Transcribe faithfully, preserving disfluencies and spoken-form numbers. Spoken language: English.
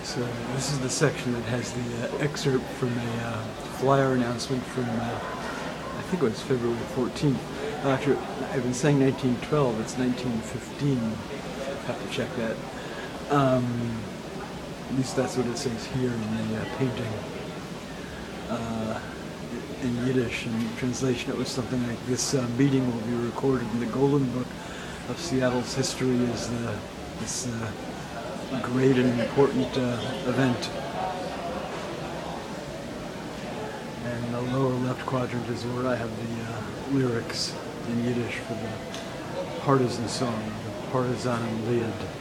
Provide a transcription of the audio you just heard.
So this is the section that has the uh, excerpt from a uh, flyer announcement from, uh, I think it was February fourteenth. Actually, I've been saying nineteen twelve, it's nineteen fifteen. Have to check that. Um, at least that's what it says here in the uh, painting. Uh, in Yiddish, in translation, it was something like, this uh, meeting will be recorded in the Golden Book of Seattle's history as the, this uh, great and important uh, event. And in the lower left quadrant is where I have the uh, lyrics in Yiddish for the partisan song, the Partisan Lied.